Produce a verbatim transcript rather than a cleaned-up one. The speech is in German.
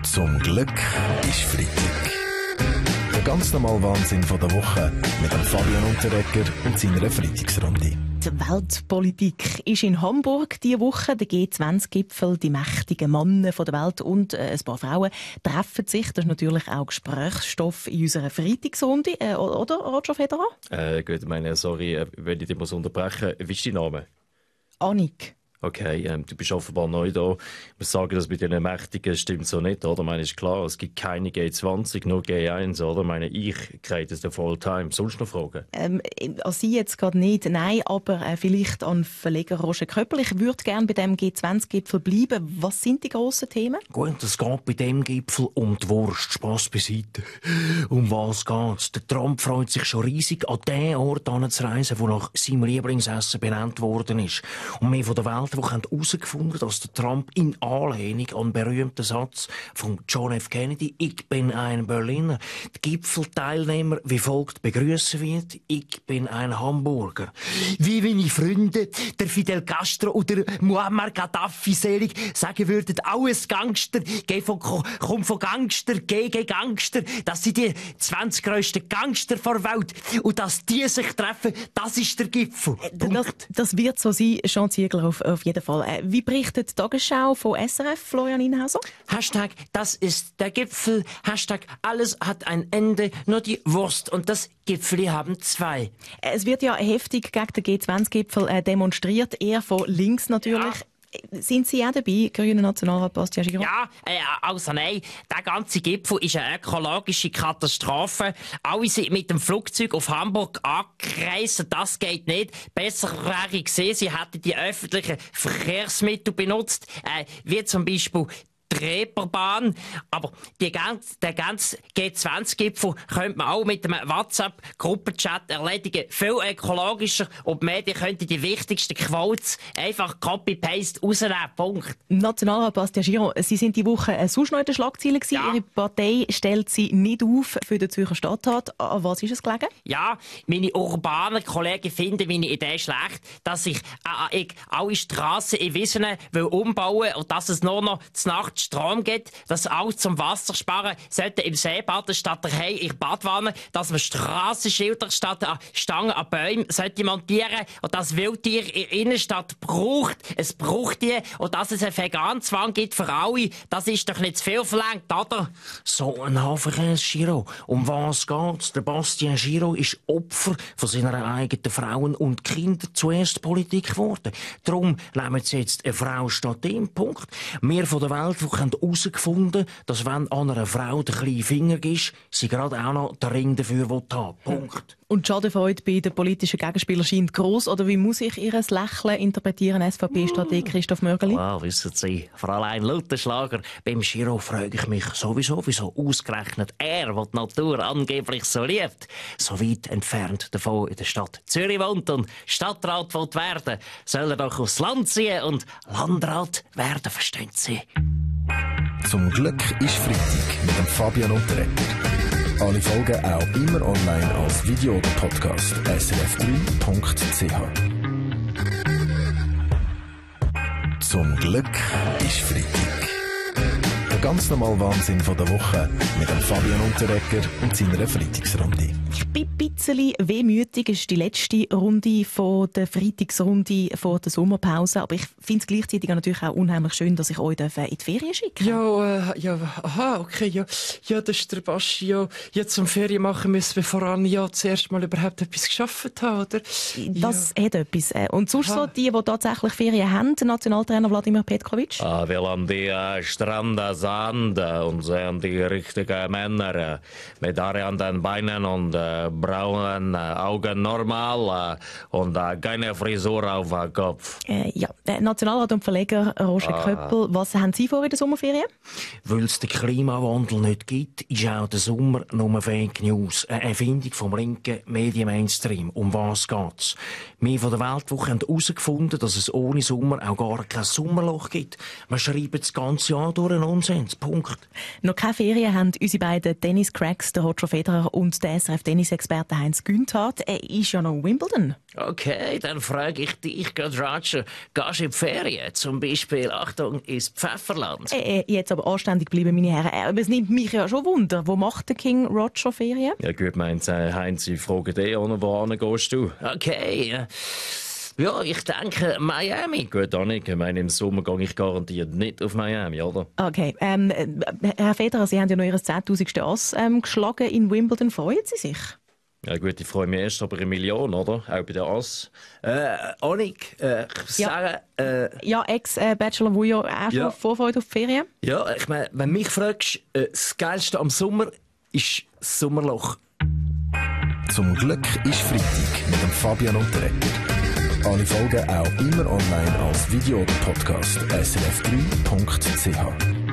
Zum Glück ist Freitag. Der ganz normale Wahnsinn von der Woche mit dem Fabian Unterreger und seiner Freitagsrunde. Die Weltpolitik ist in Hamburg diese Woche. Der G zwanzig Gipfel, die mächtigen Männer von der Welt und äh, ein paar Frauen treffen sich. Das ist natürlich auch Gesprächsstoff in unserer Freitagsrunde. Äh, oder, Roger Federer? Äh, gut, meine, sorry, wenn ich dich muss unterbrechen. Wie ist dein Name? Annik. Okay, ähm, du bist offenbar neu da. Ich muss sagen, das mit den Mächtigen stimmt so nicht, oder? Ich meine, ist klar, es gibt keine G zwanzig, nur G eins, oder? Ich meine, ich kriege das den Fulltime. Sonst noch Fragen? Ähm, an Sie jetzt gerade nicht, nein, aber äh, vielleicht an Verleger Roger Köppel. Ich würde gerne bei dem G zwanzig Gipfel bleiben. Was sind die grossen Themen? Gut, es geht bei dem Gipfel um die Wurst. Spass beiseite. Um was geht's? Der Trump freut sich schon riesig, an den Ort anzureisen, wo nach seinem Lieblingsessen benannt worden ist. Und mehr von der Welt, die haben herausgefunden, dass der Trump in Anlehnung an den berühmten Satz von John F. Kennedy, ich bin ein Berliner, die Gipfelteilnehmer wie folgt begrüßen wird, ich bin ein Hamburger. Wie meine Freunde, der Fidel Castro oder Muammar Gaddafi selig sagen würden, alles Gangster, kommt von Gangster, gegen Gangster, das sind die zwanzig grössten Gangster der Welt und dass die sich treffen, das ist der Gipfel. Das, das wird so sein, Jean Ziegler, auf, auf jeden Fall. Wie berichtet die Tagesschau von S R F, Florian Inhauser? Hashtag, das ist der Gipfel. Hashtag, alles hat ein Ende, nur die Wurst und das Gipfeli haben zwei. Es wird ja heftig gegen den G zwanzig Gipfel demonstriert, eher von links natürlich. Ja. Sind Sie auch dabei, grüner Nationalrat Bastian Giraud? Ja, äh, also nein, der ganze Gipfel ist eine ökologische Katastrophe. Alle sind mit dem Flugzeug auf Hamburg angereist, das geht nicht. Besser wäre gesehen, sie hätten die öffentlichen Verkehrsmittel benutzt, äh, wie zum Beispiel die Reeperbahn. Aber die ganze, der ganze G zwanzig Gipfel könnte man auch mit einem WhatsApp-Gruppenchat erledigen. Viel ökologischer und die Medien könnten die wichtigsten Quotes einfach Copy-Paste rausnehmen. Punkt. Nationalrat Bastian Giraud, Sie sind die Woche äh, sonst noch in den Schlagzeilen gewesen. Ja. Ihre Partei stellt Sie nicht auf für den Zürcher Stadtrat. An was ist es gelegen? Ja, meine urbanen Kollegen finden meine Idee schlecht, dass ich, äh, ich alle Strassen in Wiesenen will umbauen und dass es nur noch zur Nacht Strom gibt, dass auch zum Wassersparen sollte im See baden statt der Hei in Badwanne, dass man Strassenschilder statt an Stangen an Bäumen sollte montieren und dass Wildtiere in der Innenstadt braucht. Es braucht die und dass es einen Veganzwang gibt für alle, das ist doch nicht zu viel verlangt, oder? So ein Hafenkäse, Giraud. Um was geht's? Der Bastian Giraud ist Opfer von seiner eigenen Frauen und Kinder zuerst Politik geworden. Darum nehmen sie jetzt eine Frau statt ihm. Punkt. Wir von der Welt haben herausgefunden, dass wenn an einer Frau der kleine Finger ist, sie gerade auch noch den Ring dafür haben. Punkt. Und die Schadenfreude bei den politischen Gegenspielern scheint gross. Oder wie muss ich Ihr Lächeln interpretieren, S V P-Strateg Christoph Mörgeli? Wow, wissen Sie, vor allem Lautenschlager. Beim Giraud frage ich mich sowieso, wieso ausgerechnet er, der die Natur angeblich so liebt, so weit entfernt davon in der Stadt Zürich wohnt und Stadtrat will werden. Soll er doch aufs Land ziehen und Landrat werden, verstehen Sie? Zum Glück ist Freitag mit dem Fabian Unterreger. Alle Folgen auch immer online als Video oder Podcast. S R F drei Punkt C H. Zum Glück ist Freitag. Der ganz normale Wahnsinn von der Woche mit dem Fabian Unterreger und seiner Freitagsrunde. Ich bin ein bisschen wehmütig. Es ist die letzte Runde von der Freitagsrunde vor der Sommerpause. Aber ich finde es gleichzeitig natürlich auch unheimlich schön, dass ich euch in die Ferien schicke. Ja, äh, ja, aha, okay, ja. Ja, das ist der Baschi, ja. Ja, zum Ferien machen müssen wir voran ja zuerst mal überhaupt etwas geschafft haben, oder? Das ja. hat etwas. Und sonst so, die, die tatsächlich Ferien haben, der Nationaltrainer Wladimir Petkovic? Ah, wir an die äh, Strand Sand und sehen die richtigen Männer mit Haare an den Beinen und äh, braunen äh, Augen normal äh, und äh, keine Frisur auf dem Kopf. Äh, ja, der Nationalrat und Verleger Roger ah. Köppel, was haben Sie vor in der Sommerferien? Weil es den Klimawandel nicht gibt, ist auch der Sommer nur Fake News. Eine Erfindung vom linken Medien-Mainstream. Um was geht's? Wir von der Weltwoche haben herausgefunden, dass es ohne Sommer auch gar kein Sommerloch gibt. Wir schreiben das ganze Jahr durch Nonsens. Punkt. Noch keine Ferien haben unsere beiden Tennis-Cracks, der Roger Federer und der S R F-Tennis-Experte hat der Heinz Günthardt. Er ist ja noch in Wimbledon. Okay, dann frage ich dich, Roger, gehst du in die Ferien? Zum Beispiel, Achtung, ins Pfefferland? Äh, jetzt aber anständig bleiben, meine Herren. Aber es nimmt mich ja schon Wunder. Wo macht der King Roger Ferien? Ja gut, meint Heinz, ich frage dich, wo gehst du? Okay, ja. Ja, ich denke Miami. Gut, Annik, ich meine, im Sommer gehe ich garantiert nicht auf Miami, oder? Okay, ähm, Herr Federer, Sie haben ja noch Ihr zehntausendste Ass ähm, geschlagen in Wimbledon. Freuen Sie sich? Ja gut, ich freue mich erst aber eine Million, oder? Auch bei der Ass. Äh, Annik, äh, ich Ja. sage... Äh, Ja, Ex-Bachelor Wujo, auch schon Ja. Vorfreude auf die Ferien? ja, ich meine, wenn du mich fragst, äh, das Geilste am Sommer ist das Sommerloch. Zum Glück ist Freitag mit dem Fabian Unterreger. Alle Folgen auch immer online als Video oder Podcast. S R F drei Punkt C H.